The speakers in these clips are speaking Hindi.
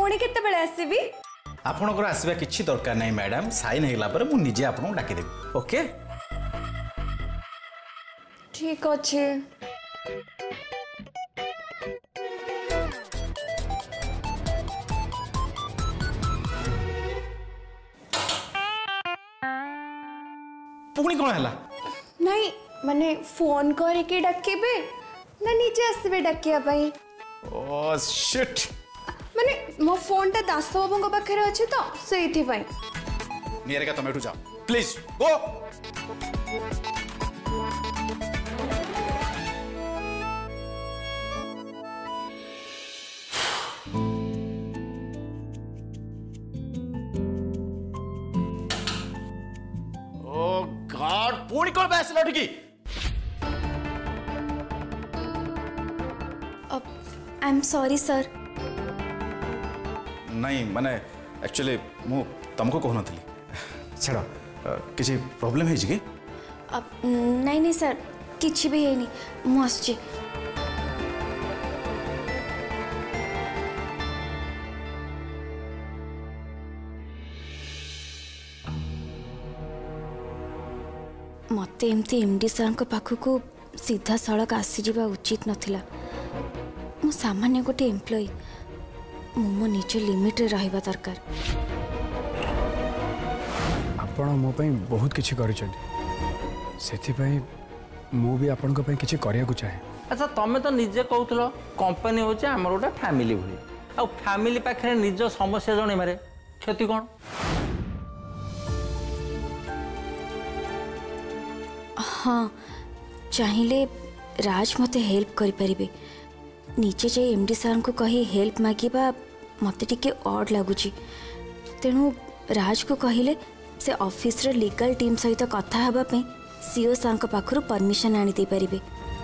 पुणी केते बेले आसीबी आपणकर आसवा किछि दरकार नहीं मैडम साइन हैला पर मु निजे आपन डाकी देबी ओके ठीक अच्छे पुणी कौन है नहीं माने फोन करके डाकेबे ना निजे आसबे डाकिया पई ओ शिट माने मो फोन ता दास बाबू पाखे अच्छे तो से पई नियर का तुम एठू जाओ प्लीज गो ओ गॉड पुणी कौन बैस लौट की आई एम सॉरी सर नहीं माने एक्चुअली मु तुमको कहन थी छाड़ किसी प्रॉब्लम है कि नहीं नहीं सर किछि भी है नहीं मु आसुची मत एमती एमडी सर पाखक सीधा सड़क आसी जावा उचित नथिला मु सामान्य गोटे एम्प्लॉय मो निज लिमिट रे रहिबा दरकार आपण मो पई बहुत किछि करिसथि सेथि पई मु भी आपण को पई किछि करिया को चाहे। अच्छा तमे तो निजे कहउथलो कंपनी होचे हमर गोटे फैमिली भली आ फैमिली पाखरे निज समस्या जणे मारे क्षति कोन हाँ चाहिए राज मते हेल्प करि परिबे नीचे जे एमडी सर को कही हेल्प मागिबा मते टिके ऑड लागुची तेणु राज को कहिले से ऑफिस रे लीगल टीम सहित कथा हबा पे सीओ सर को पाखरु परमिशन आनी दे परिबे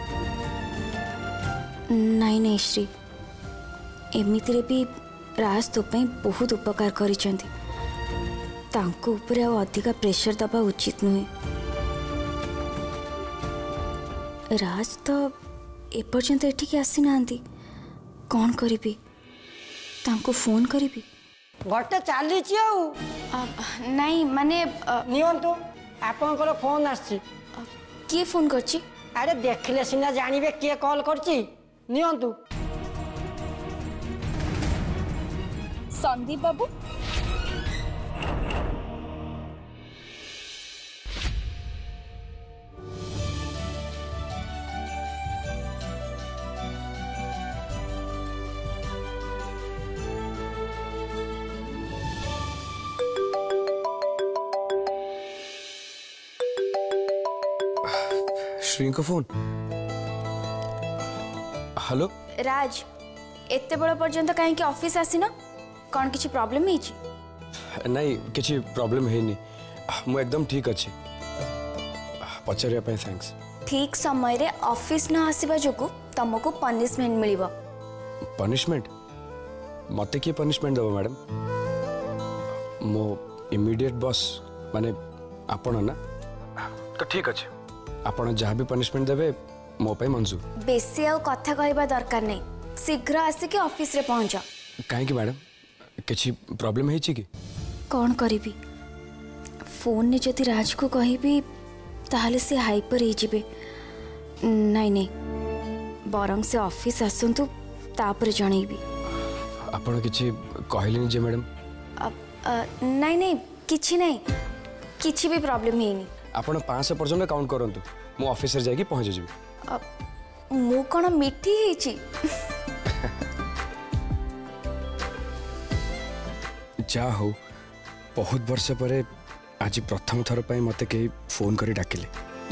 नहीं नहीं श्री एमिति रे भी राज तो पे बहुत उपकार करिसेंती तांको ऊपर आ अधिक प्रेशर दबा उचित नुहे राज तो एपर्यंत एठिक आसी नांती कौन करिबी तांको फोन करिबी घटे चली नहीं माने नियंतु आपनकर फोन आसी किए फोन करची अरे देखले सिना जानिबे किए कॉल करची नियंतु संदीप बाबू श्री को फोन हेलो राज एते बड़ पर्यंत कहीं ऑफिस आसीना कौन किसी प्रॉब्लम है नहीं किसी प्रॉब्लम है नहीं मु एकदम ठीक अच्छे पचारिया पे थैंक्स ठीक समय रे ऑफिस न आसीबा जोगु तुमको पनिशमेंट मिलिबो पनिशमेंट मते की पनिशमेंट दबो मैडम मो इमीडिएट बॉस माने आपण ना तो ठीक अच्छे आपण जहाँ भी पनिशमेंट देवे मो पे मंजूर बेसी आ कथा कहबा दरकार नहीं शीघ्र आसिके ऑफिस रे पहुंच काहे कि मैडम किछि प्रॉब्लम है कि कौन करिबी फोन ने जदि राज को कहिबी ताहले से हाइपर हो जिबे नहीं नहीं बरंग से ऑफिस आसंतु तापर जणैबी आपण किछि कहलेनी जे मैडम नहीं नहीं किछि नहीं किछि भी प्रॉब्लम हेनी आपण 500 पर्यंत काउंट करंतु मो ऑफिस रे जाई पहुंच जिबी मु कोन मिठी हेची जा हो बहुत वर्ष परे आज प्रथम थर पर मते के फोन करी डाकिले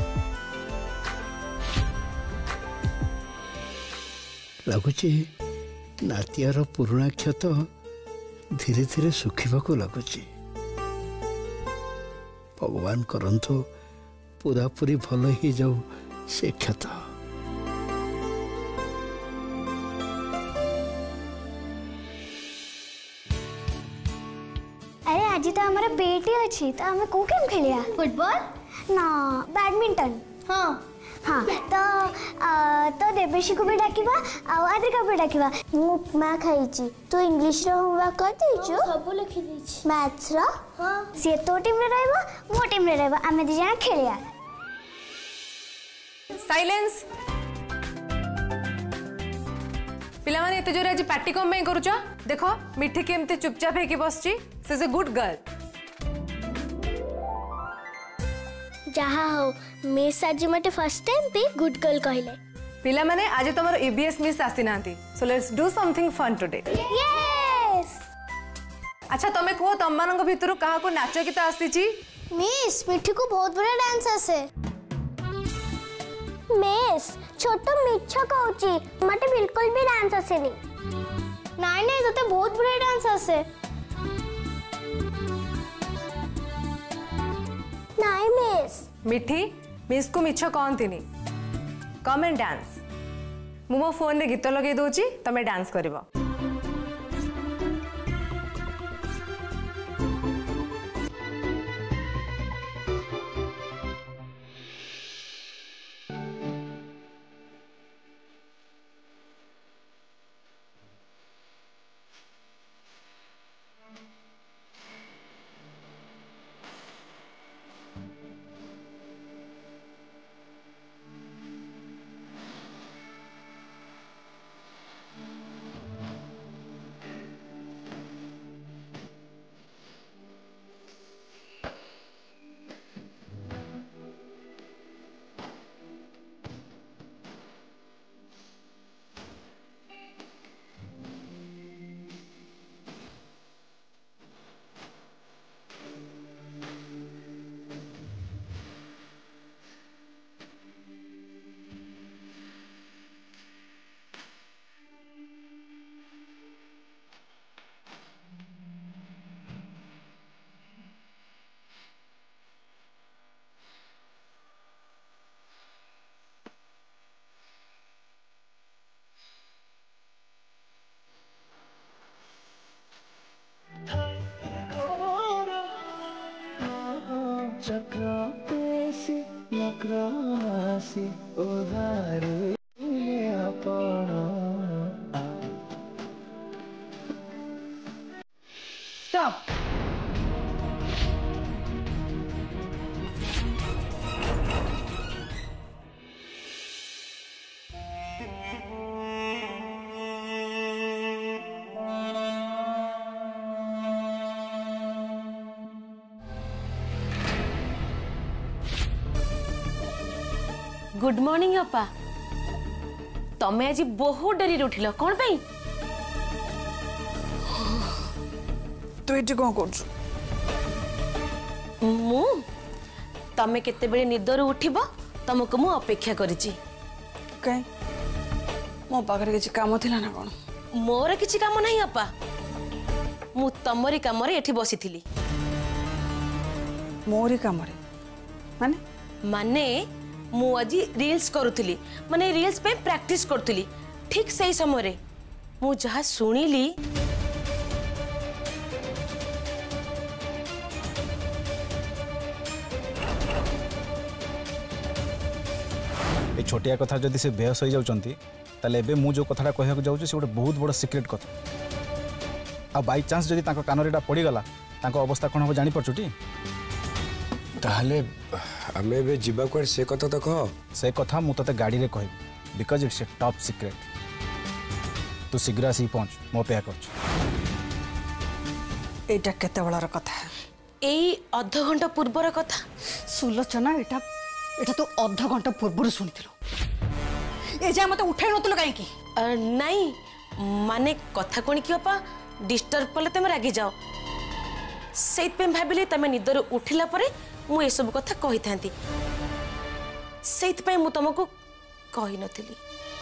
लगुच नातियार पुराणा क्षत धीरे धीरे सुखिबाको लगुच भगवान करंतु पूरा पूरी भल ही जाऊ से क्षत अरे आज तो हमारा बेटी अच्छी तो हमें को गेम खेलिया फुटबॉल ना बैडमिंटन हाँ हाँ तो देवेशी को भी डाकिबा आद्रिका भी डाकिबा मु उपमा खाइची तू इंग्लिश रो होमवर्क कर देछु सब लिखि देछि मैथ्स रो हां से तो टीम रे रहबो मो टीम रे रहबो आमे दी जण खेलिया साइलेंस पिला माने एते जोरे आज पार्टी कम में करूछ देखो मिठी केमते चुपचाप है कि बसची she is a good girl जहा हो मिस आज मते फर्स्ट टाइम पे गुड गर्ल कहले पिला माने आज तमर ईबीएस मिस आसी नांती so let's do something fun today yes अच्छा तमे को तम मानक भितरु कहा को नाच गीत आसीची मिस मिठी को बहुत बड़ा डांस आसे मिस छोटो मिछ कहूची मते बिल्कुल भी डांस आसेनी नाइ नाइ तते बहुत बड़ा डांस आसे नाइ मिस मिठी मिस को मिछ कहंतिनी कम एंड डांस मो फोन रे गीत लगे दोची तमे डांस करबो Stop. गुड मॉर्निंग अपा तमे आज बहुत डेरी उठिल कौन पे तू एटी कौन कर मु तमे केते बेले निदरु उठिबो तुमको मु अपेक्षा करिछि कहीं मो पाखरे किछि काम थिला ना कोन मोर किछि काम नहीं अपा मु तमरी काम रे एठी बसिथिली मोरी काम रे माने माने मु आज रील्स करूथली माने रील्स पे प्रैक्टिस करथली ठीक सही समय रे मु जहा सुनिली ए छोटिया कथा जदि से बेहस हो जाउचंती ताले एबे मु जो कथाटा कहया जाउछु से गोटे बहुत बड़ सीक्रेट कथा आ बाय चांस जदि ताको कानरेटा पड़ी गला ताको अवस्था कोन हो जानि परछुटी ताहले आमे बे जिबा को से कथा त कह से कथा मु तते गाड़ी रे कहब because it's a top secret तू शीघ्र सी पहुंच मो पे करछ एटा केते बळार कथा एई आधा घंटा पूर्वर कथा सुलोचना एटा तो आधा घंटा पूर्व शुणिथिलो ए जा मते उठाइ नतलो काहे की नहीं माने कथा कोन की अपा डिस्टर्ब कले तमे रागी जाओ सेत पे भाबिले तमे निदर उठिला परे मु ए सब कथा कहि थांती सेत पे मु तुमको कहि नथिली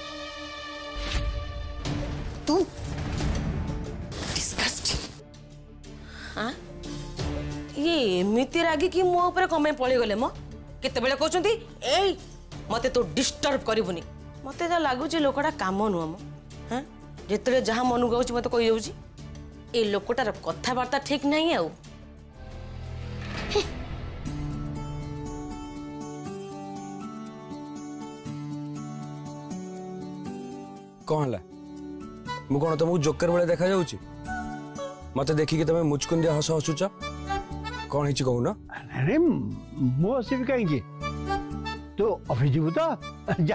तू डिस्गस्टिंग हां ये एमिति रागी की मो ऊपर कमे पळी गले मो केते बेले कहउचंती एई मते तो डिस्टर्ब करिवनी मते जा लागु जे लोकटा काम नु हम हां जेतले जहां मन गाउची मते कहि जाउची ए लोकटार कथा वार्ता ठीक नहीं आउ कौन है मु कौन तुमको जोकर बेले देखा जाऊँ मत देखिकी तुम मुचकुंदिया हस हसुच कौन है कहून अरे मु हसबी कहीं तू ऑफिस जीवु तो जा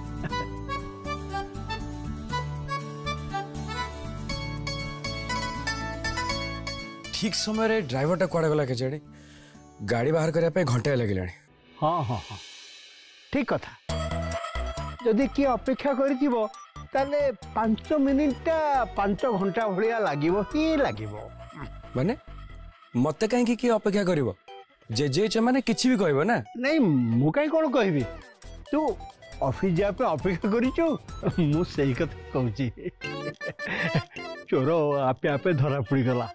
ठीक समय ड्राइवर टा कुआड़े गला के गाड़ी बाहर करने घंटे लगे। हाँ हाँ हाँ ठीक कथा जदि किए अपेक्षा करिथिबो ताले 5 मिनिट 5 घंटा भलिया लागिवो ही लागिवो माने मते कहीं कि अपेक्षा करिवो जे माने किछि भी कहबो ना नहीं मु कहीं कोन कहबी तू ऑफिस जा पे अपेक्षा करिचो मु सही कथा कहूची चोर आपे आपे धरा पड़ी गला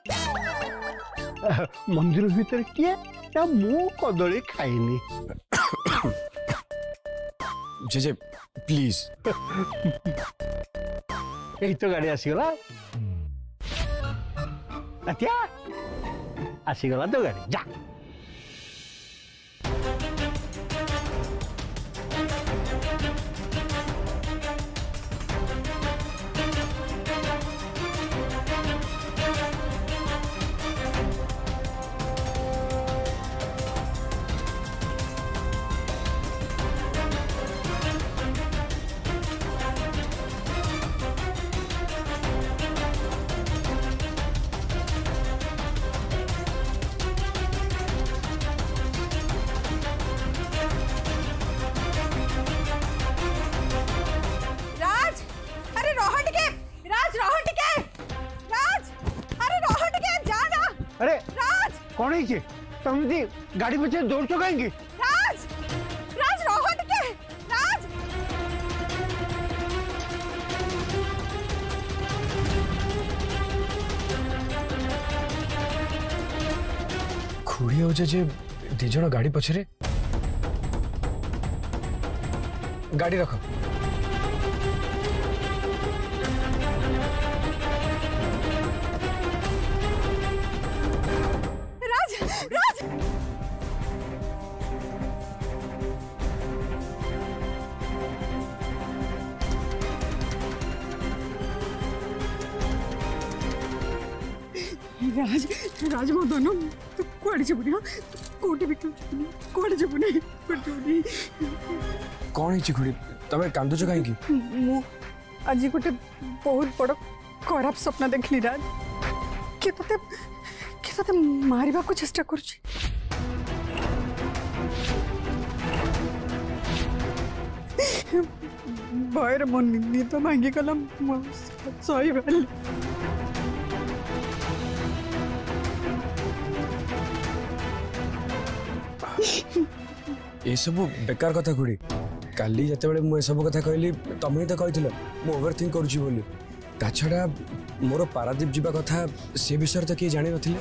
मंदिर भीतर किए या मु कदली खाइनी जे प्लीज यही तो गाड़ी आसीगला अत्या आसीगला तो गाड़ी जा अरे राज कौन है तुम गाड़ी पीछे दौड़ तो कहेंगे राज राज रहो टिके राज खुड़ी हो जे दिज गाड़ी पछरे गाड़ी रख राज राज मो दोनों तू कोड़ी जबुनी कोटी भी जबुनी कोड़ी जबुनी कोटी कौन है खुड़ी तमे कांदुच कहीं मु आज गोटे बहुत बड़ खराब सपना देखली राज के तते मारिबा को चेष्टा करूची भयर मन निद भांगी गला सही भेल ये सब बेकार कथा खुड़ी काली जिते मुझे सब कथा कहली तुम ही तो कही मु ओवर थिंक करुची बोली ता छड़ा मोर पारादीप जीवा कथा से विषय तो किए जानी नथिले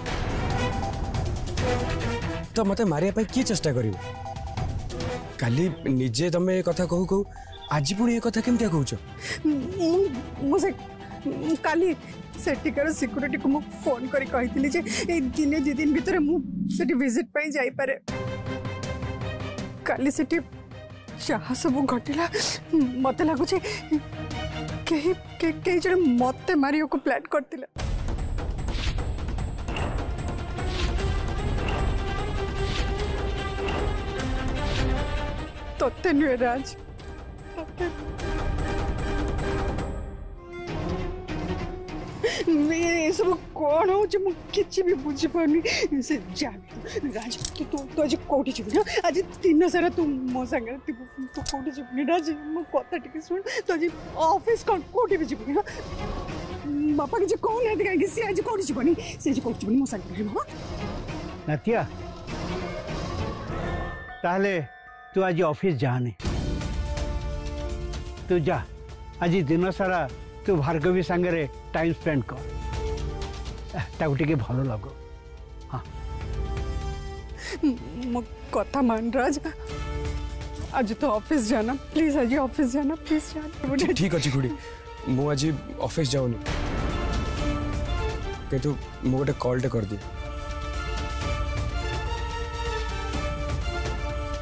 तो मते मारिया पे की चेष्टा करिवो काली निजे तमे ये कथा कहू कहू आज पुणी ये कथा केमतिया कहूछ मुझे काली सेटिकार सिक्योरिटी को मु फोन करी कहितली जे ए दिने 2 दिन भीतर मु सेटी विजिट पई जाई पारे काली सेटी जहाँ सब घटला मत लगुच कहीं जन मत मारियो को प्लान करते तोते नुए राज ये सब कौन हो जो किसी भी बुझी पानी से जाने राज तू तो आज कोठी जीव ना आज दिन सारा तू मो संगे तू कोठी जीव राज मो कथा टिके सुन तो आज ऑफिस कोठी भी जीव ना बापा के जे कौन है देखा से आज कोठी जीवनी से जे कोठी जीवनी मो संगे रहबो नातिया ताले तू आज ऑफिस जाने तू जा आज दिन सारा तू भार्गवी सांगे टाइम स्पेंड कर ताकू टिके भलो लगो हाँ मो कथा मान राज आज तो ऑफिस जाना प्लीज आज ऑफिस जाना प्लीज जाना ठीक अच्छी खुड़ी मु आज ऑफिस जाऊनी के तू मु गोटे कॉल टे कर दी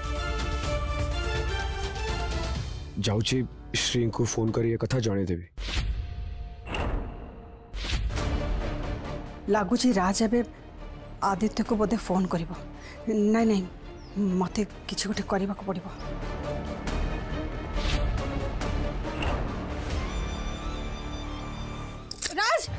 जाऊची श्री को फोन कर ये कथा जाने देवी लगुच राज ए आदित्य को बोधे फोन करिबो। नहीं नहीं मते किछि गोटे करबा को पड़िबो। राज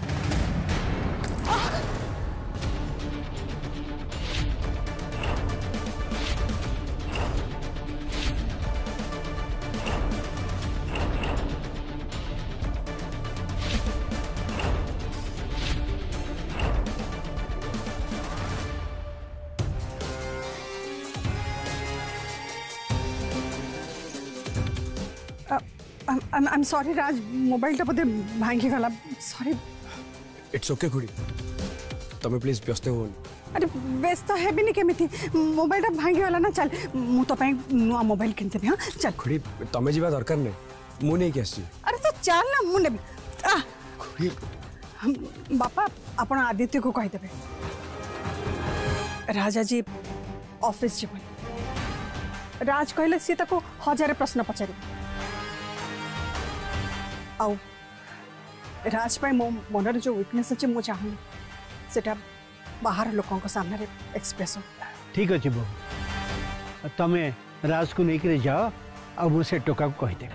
I'm sorry राज मोबाइल टा बोधे भांगी गला। सॉरी। इट्स ओके खुड़ी तमें प्लीज व्यस्त हो। अरे व्यस्त है भी नहीं केमिति मोबाइल टा भांगी गला ना। चल मु तो पई नुआ मोबाइल किनते हां चल। खुड़ी तमें जीवा दरकार नै मु नै के आसी। अरे तो चल ना मु ने खुड़ी बापा आपण आदित्य को कहि देबे राजा जी ऑफिस जीवन। राज कहले सी ताको हजार प्रश्न पचारे आउ राज पाई मो मनर जो वीकनेस अच्छे मु चाहूँ सेटा बाहर लोकों को सामने एक्सप्रेस हो। ठीक अच्छे बहु तमें राज को लेकर जाओ आ मुझे टोका को कहीदेवे।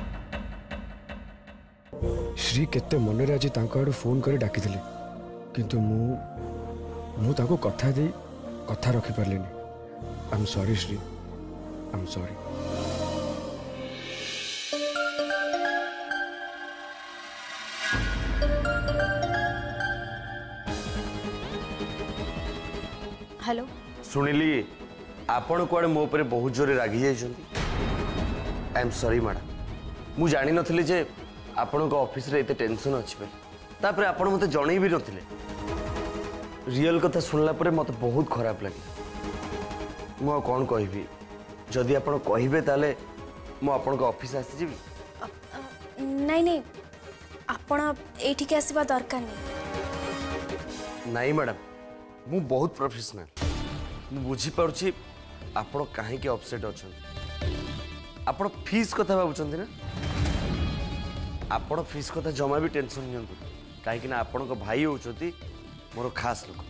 श्री केते मन आज आड़ फोन कर डाकी किंतु मु ताको कथा दे कथा रखी पारलिनी। I am sorry Shri I am sorry. Hello सुनिली आपण कुआडे मो पर बहुत जोरे रागी जाइछंती। आई एम सॉरी मैडम मु जानि नथिले जे आपण को ऑफिस रे एते टेंशन अछि बे। तापर आपण मते जणै भी नथिले। रियल कथा सुनला पर मते बहुत खराब लागे। मु कोन कहबी जदि आपण कहिबे ताले मु आपण को ऑफिस आसी जीवी। नहीं नहीं आपण एठी के आसीबा दरकार नहीं। नहीं मैडम मु बहुत प्रोफेशनल मु बुझी पारुछि आपण काहे के अपसेट अछन। आपण फीस कथा भाबुचंती ना आपण फीस कथा जमा भी टेंशन नियंतु काहे ना आपण को भाई होचोती मोर खास लोक।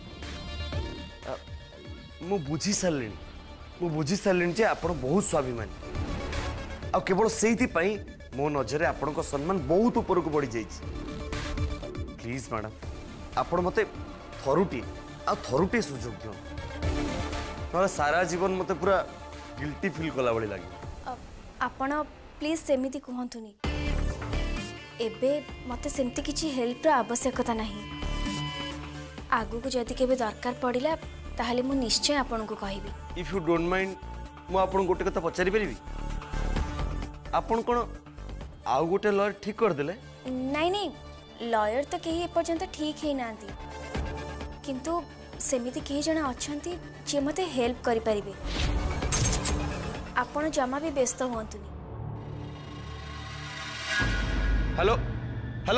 मु बुझी सारलिनी जे आपण बहुत स्वाभिमानी आ केवल सेहिति पई मो नजरे आपण को सम्मान बहुत ऊपर को बढ़ी जाइछि। प्लीज मैडम आपण मते थरुटी सुजोग दियो ना सारा जीवन मते पूरा गिल्टी फील कला बड़ी लागे। आपण प्लीज सेमिति कहंतुनी एबे मते सेमती किछि हेल्प रो आवश्यकता नहीं। आगु को जदि केबे दरकार पड़िला ताहले मु निश्चय आपण को कहिबी। इफ यू डोंट माइंड मु आपण गोटे कथा पचारि परिबी आपण कोन आउ गोटे लॉयर ठीक कर देले। नहीं नहीं लॉयर तो कहीं एपर्यंत ठीक ही नांती किंतु सेमिति कई जन अछंती जे मते हेल्प करि परिबे। आपण जमा भी व्यस्त होंतुनी। हेलो हेलो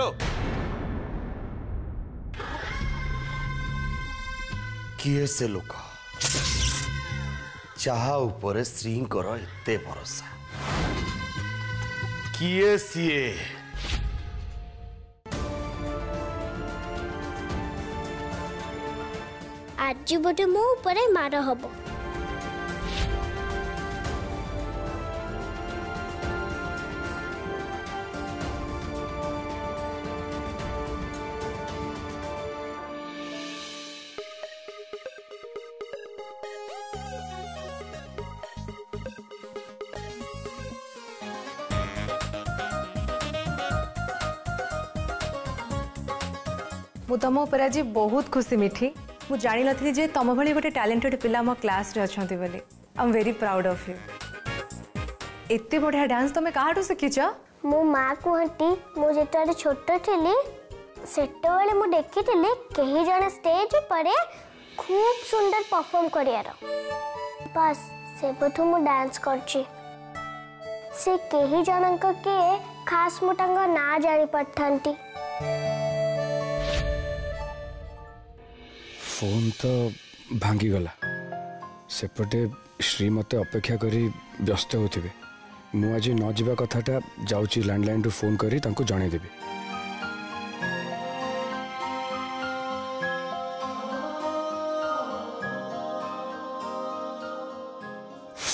किए से लोक चाहा ऊपर श्रींकर एते भरोसा किए सीए आज बोटे मो ऊपर मार हबो। मु तुम ऊपर आज बहुत खुशी मिठी। मु जानी नथी जे तुम भली गोटे टैलेंटेड पिला मो क्लास रे अछंती बोली। I am very proud of you. एते बढ़िया डांस तुम काहाटू सिखिछ? मो माँ कहती मु जेतरे छोट थिली सेतबेले मु देखिथिली केही जण स्टेज पर खूब सुंदर परफॉर्म करियार बस सेबठु मु डांस करछि। से केही जनक के खास मु तांग ना जानि पठांती। फोन तो भांगी गला सेपटे श्री मते अपेक्षा करी व्यस्त होथिबे। मु आज न जीवा कथाटा जाउची लैंडलाइन रु फोन करी तांको जणाई देबी।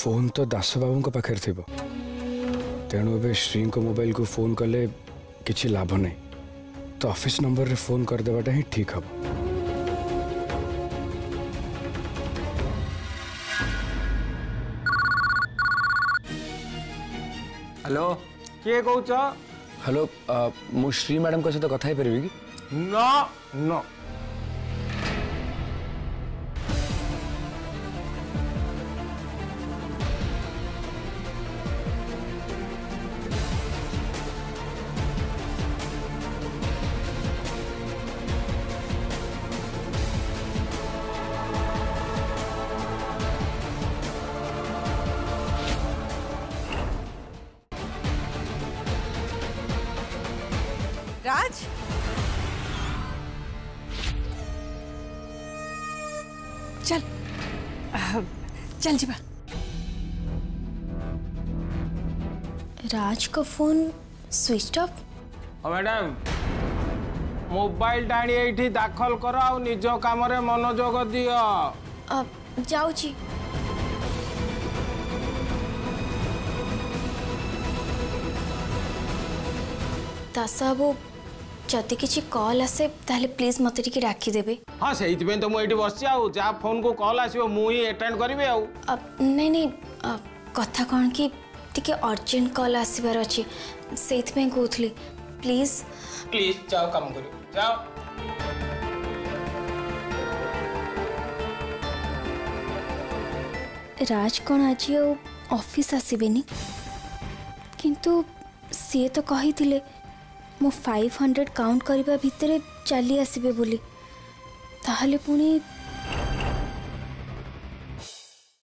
फोन तो दास बाबू पाखे थी तेणु ए श्री को मोबाइल को फोन कले किसी लाभ नहीं तो ऑफिस नंबर रे फोन कर देवाटा ही ठीक हम। हेलो किए कौच? हेलो मु श्री मैडम को सहित कथा पारि कि? नो नो राज चल चल जीवा। राज का phone switch off. Madam mobile टाणी एठी दाखल कर आ निज काम रे मनोयोग दियो। जाऊची। दास बाबू जदि किसी कॉल आसे ताले प्लीज मत टिके राखी देबे। हाँ से तो मुझे बस जा फोन को कॉल आसो मुझे अटेंड करी। नहीं नहीं कथा कौन कि टिके अर्जेंट कॉल आसबार अच्छे से कहूली प्लीज प्लीज जाओ काम करो जाओ। राज कौन आज ऑफिस आसबेनी किंतु सी तो कही मो 500 काउंट करने भितर चली आसबे बोली ताहले पुणी